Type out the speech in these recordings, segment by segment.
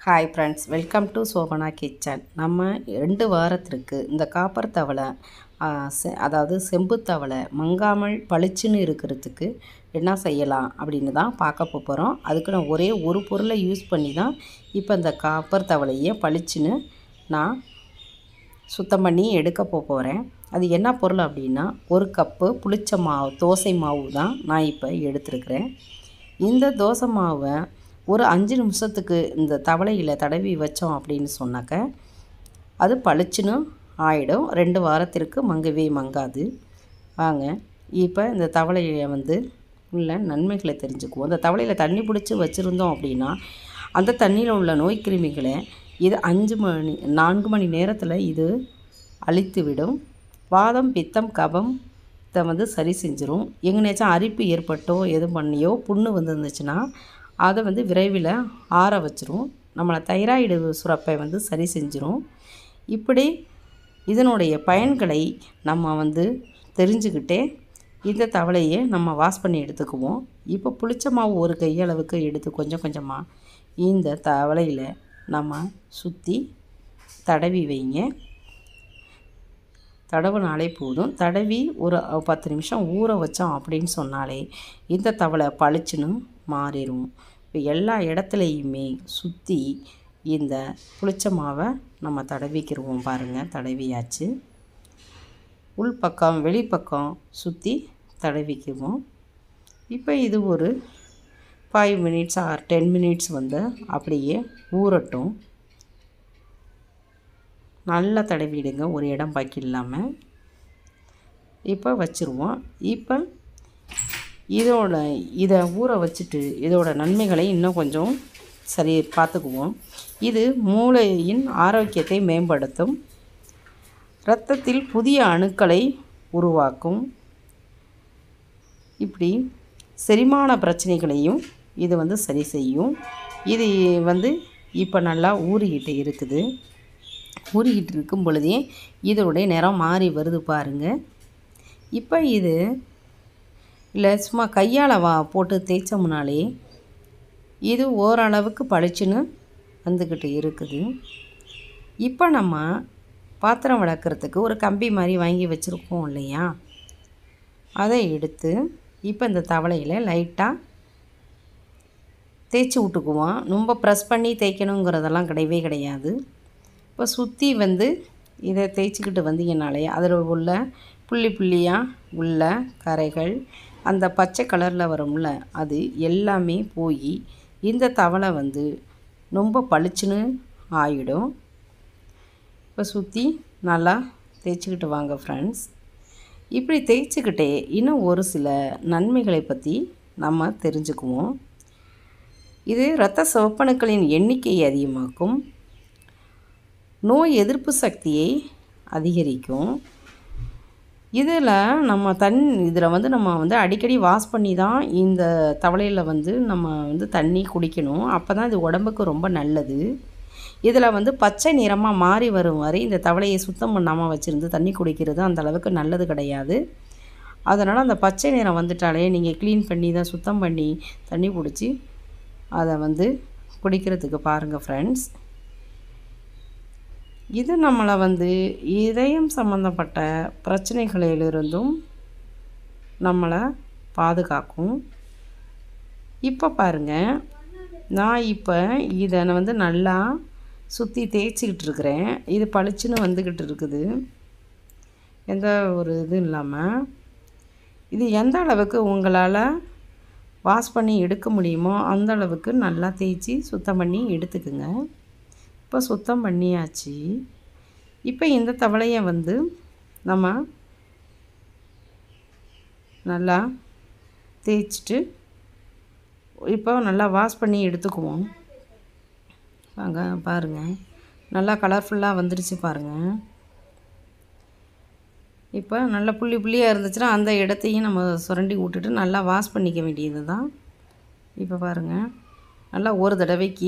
Hi friends, welcome to Shobana kitchen. நம்ம 2 வாரத்திற்கு இந்த காப்பர் தவளை அதாவது செம்பு தவளை மங்காமல் பளிச்சுன்னு இருக்கிறதுக்கு என்ன செய்யலாம் அப்படின்னு தான் பார்க்க போகிறோம். அதுக்கு நான் ஒரே ஒரு பொருளை யூஸ் பண்ணி தான் இப்போ இந்த காப்பர் தவளையை பளிச்சுன்னு நான் சுத்தம் பண்ணி எடுக்க போகிறேன். அது என்ன பொருள் அப்படின்னா, ஒரு கப்பு புளிச்ச மாவு, தோசை மாவு தான் நான் இப்போ எடுத்துருக்கிறேன். இந்த தோசை மாவை ஒரு 5 நிமிஷத்துக்கு இந்த தவளையில் தடவி வச்சோம் அப்படின்னு சொன்னாக்க அது பளிச்சுன்னு ஆகிடும். 2 வாரத்திற்கு மங்கவே மங்காது. வாங்க இப்போ இந்த தவளையை உள்ள நன்மைகளை தெரிஞ்சுக்குவோம். இந்த தவளையில் தண்ணி பிடிச்சி வச்சுருந்தோம் அப்படின்னா அந்த தண்ணியில் உள்ள நோய் கிருமிகளை இது 4 மணி நேரத்தில் இது அழித்துவிடும். வாதம், பித்தம், கபம் இதை சரி செஞ்சிடும். எங்கேனாச்சும் அரிப்பு ஏற்பட்டோ எது பண்ணியோ புண்ணு இருந்துச்சுன்னா அதை விரைவில் ஆற வச்சிரும். நம்மளை தைராய்டு சுரப்பை சரி செஞ்சிரும். இப்படி இதனுடைய பயன்களை நம்ம தெரிஞ்சுக்கிட்டே இந்த தவளையை நம்ம வாஷ் பண்ணி எடுத்துக்குவோம். இப்போ புளிச்ச மாவு ஒரு கையளவுக்கு எடுத்து கொஞ்சம் கொஞ்சமாக இந்த தவளையில் நம்ம சுற்றி தடவி வைங்க. தடவுனாலே போதும். தடவி ஒரு 10 நிமிஷம் ஊற வச்சோம் அப்படின்னு சொன்னாலே இந்த தவளை பளிச்சுன்னு மாறிடும். இப்போ எல்லா இடத்துலையுமே சுற்றி இந்த புளிச்ச மாவை நம்ம தடவிக்கிடுவோம். பாருங்கள், தடவியாச்சு. உள்பக்கம் வெளிப்பக்கம் சுற்றி தடவிக்குவோம். இப்போ இது ஒரு 5 மினிட்ஸ் ஆர் 10 மினிட்ஸ் அப்படியே ஊறட்டும். நல்லா தடவிடுங்க, ஒரு இடம் பாக்கி இல்லாமல். இப்போ வச்சுருவோம். இப்போ இதை ஊற வச்சுட்டு இதோட நன்மைகளை இன்னும் கொஞ்சம் சரி பார்த்துக்குவோம். இது மூளையின் ஆரோக்கியத்தை மேம்படுத்தும், இரத்தத்தில் புதிய அணுக்களை உருவாக்கும், இப்படி செரிமான பிரச்சனைகளையும் இது சரி செய்யும். இது இப்போ நல்லா ஊறிக்கிட்டு இருக்குது. ஊறிக்கிட்டு இருக்கும் பொழுதே இதோடைய நிறம் மாறி வருது பாருங்கள். இப்போ இது இல்லை சும்மா கையால் போட்டு தேய்ச்சோம்னாலே இது ஓரளவுக்கு பளிச்சுன்னு வந்துக்கிட்டு இருக்குது. இப்போ நம்ம பாத்திரம் விளக்குறதுக்கு ஒரு கம்பி மாதிரி வாங்கி வச்சுருக்கோம் இல்லையா, அதை எடுத்து இப்போ இந்த தவளையில் லைட்டாக தேய்ச்சி விட்டுக்குவோம். ரொம்ப ப்ரெஸ் பண்ணி தேய்க்கணுங்கிறதெல்லாம் கிடையவே கிடையாது. இப்போ சுற்றி இதை தேய்ச்சிக்கிட்டு வந்தீங்கனாலே அதில் உள்ள புள்ளி புள்ளியாக உள்ள கரைகள், அந்த பச்சை கலரில் வரும்ல, அது எல்லாமே போய் இந்த தவளை ரொம்ப பளிச்சுன்னு ஆகிடும். இப்போ சுற்றி நல்லா தேய்ச்சிக்கிட்டு வாங்க ஃப்ரெண்ட்ஸ். இப்படி தேய்ச்சிக்கிட்டே இன்னும் ஒரு சில நன்மைகளை பற்றி நம்ம தெரிஞ்சுக்குவோம். இது இரத்த சிவப்பணுக்களின் எண்ணிக்கையை அதிகமாக்கும், நோய் எதிர்ப்பு சக்தியை அதிகரிக்கும். இதில் நம்ம நம்ம அடிக்கடி வாஷ் பண்ணி தான் இந்த தவளையில் நம்ம தண்ணி குடிக்கணும். அப்போ தான் இது உடம்புக்கு ரொம்ப நல்லது. இதில் பச்சை நிறமாக மாறி வரும் வரை இந்த தவளையை சுத்தம் பண்ணாமல் வச்சுருந்து தண்ணி குடிக்கிறது அந்த அளவுக்கு நல்லது கிடையாது. அதனால் அந்த பச்சை நிறம் வந்துட்டாலே நீங்கள் க்ளீன் பண்ணி தான் சுத்தம் பண்ணி தண்ணி பிடிச்சி அதை குடிக்கிறதுக்கு பாருங்கள் ஃப்ரெண்ட்ஸ். இது நம்மளை இதயம் சம்மந்தப்பட்ட பிரச்சனைகளிலிருந்தும் நம்மளை பாதுகாக்கும். இப்போ பாருங்கள், நான் இப்போ இதை நல்லா சுற்றி தேய்ச்சிக்கிட்டு இருக்கிறேன். இது பளிச்சுன்னு வந்துக்கிட்டு இருக்குது, எந்த ஒரு இதுவும் இல்லாமல். இது எந்த அளவுக்கு உங்களால் வாஷ் பண்ணி எடுக்க முடியுமோ அந்த அளவுக்கு நல்லா தேய்ச்சி சுத்தம் பண்ணி எடுத்துக்குங்க. இப்போ சுத்தம் பண்ணியாச்சு. இப்போ இந்த தவளையை நம்ம நல்லா தேய்ச்சிட்டு இப்போ நல்லா வாஷ் பண்ணி எடுத்துக்குவோம். வாங்க பாருங்கள், நல்லா கலர்ஃபுல்லாக வந்துடுச்சு பாருங்கள். இப்போ நல்லா புள்ளி புள்ளியாக இருந்துச்சுன்னா அந்த இடத்தையும் நம்ம சுரண்டி விட்டுட்டு நல்லா வாஷ் பண்ணிக்க வேண்டியது தான். இப்போ பாருங்கள், நல்லா ஒரு தடவைக்கு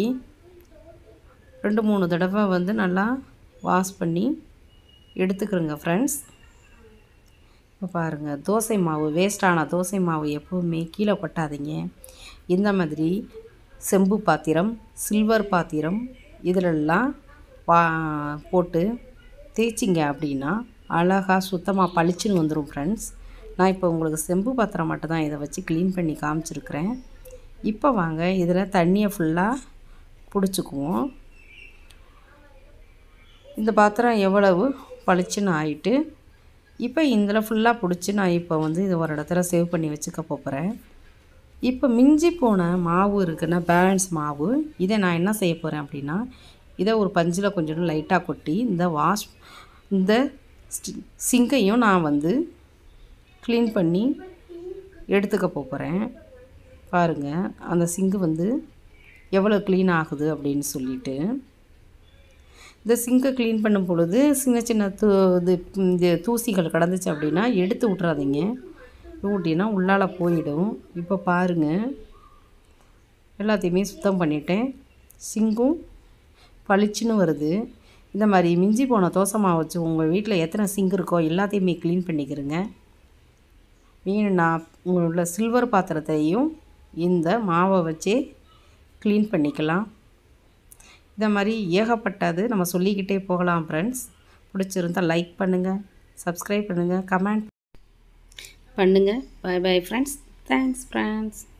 2-3 தடவை நல்லா வாஷ் பண்ணி எடுத்துக்கிறோங்க ஃப்ரெண்ட்ஸ். இப்போ பாருங்கள், தோசை மாவு, வேஸ்டான தோசை மாவு எப்போவுமே கீழே கொட்டாதீங்க. இந்த மாதிரி செம்பு பாத்திரம், சில்வர் பாத்திரம், இதிலெல்லாம் போட்டு தேய்ச்சிங்க அப்படின்னா அழகாக சுத்தமாக பளிச்சுன்னு வந்துடும் ஃப்ரெண்ட்ஸ். நான் இப்போ உங்களுக்கு செம்பு பாத்திரம் மட்டும் தான் இதை வச்சு க்ளீன் பண்ணி காமிச்சிருக்கிறேன். இப்போ வாங்க இதில் தண்ணியை ஃபுல்லாக பிடிச்சிக்குவோம். இந்த பாத்திரம் எவ்வளவு பளிச்சுன்னு ஆகிட்டு இப்போ இதில் ஃபுல்லாக பிடிச்சி நான் இப்போ வந்து இது ஒரு இடத்துல சேவ் பண்ணி வச்சுக்க போகிறேன். இப்போ மிஞ்சி போன மாவு இருக்குன்னா பேலன்ஸ் மாவு, இதை நான் என்ன செய்ய போகிறேன் அப்படின்னா இதை ஒரு பஞ்சில் கொஞ்சம் லைட்டாக கொட்டி இந்த சிங்கையும் நான் வந்து க்ளீன் பண்ணி எடுத்துக்க போகிறேன். பாருங்கள் அந்த சிங்கு வந்து எவ்வளோ க்ளீன் ஆகுது அப்படின்னு சொல்லிட்டு. இந்த சிங்கை க்ளீன் பண்ணும் பொழுது சின்ன சின்ன இந்த தூசிகள் கடந்துச்சு அப்படின்னா எடுத்து விட்றாதீங்க. ஊட்டினா உள்ளால் போயிடும். இப்போ பாருங்கள் எல்லாத்தையுமே சுத்தம் பண்ணிட்டேன். சிங்கும் பளிச்சுன்னு வருது. இந்த மாதிரி மிஞ்சி போன தோசை மாவு வச்சு உங்கள் வீட்டில் எத்தனை சிங்க் இருக்கோ எல்லாத்தையுமே க்ளீன் பண்ணிக்கிறங்க. வேணும்னா உள்ள சில்வர் பாத்திரத்தையும் இந்த மாவை வச்சே க்ளீன் பண்ணிக்கலாம். இந்த மாதிரி ஏகப்பட்டது நம்ம சொல்லிக்கிட்டே போகலாம் ஃப்ரெண்ட்ஸ். பிடிச்சிருந்தால் லைக் பண்ணுங்கள், சப்ஸ்கிரைப் பண்ணுங்கள், கமெண்ட் பண்ணுங்கள். Bye bye friends. Thanks friends.